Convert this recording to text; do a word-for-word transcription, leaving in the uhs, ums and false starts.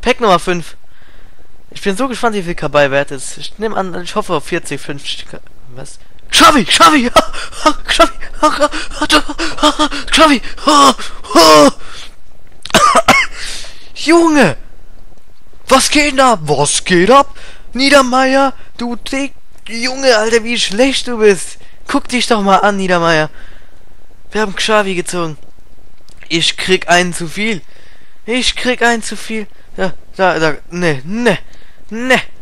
Pack Nummer fünf. Ich bin so gespannt, wie viel Kabal wert ist. Ich nehme an, ich hoffe auf vierzig, fünfzig. Was? Xavi! Xavi! Xavi! Xavi! Junge! Was geht da? Was geht ab? Niedermeier, du dick Junge, Alter, wie schlecht du bist. Guck dich doch mal an, Niedermeier. Wir haben Xavi gezogen. Ich krieg einen zu viel. Ich krieg einen zu viel. Ja, da, da, ne, ne, ne.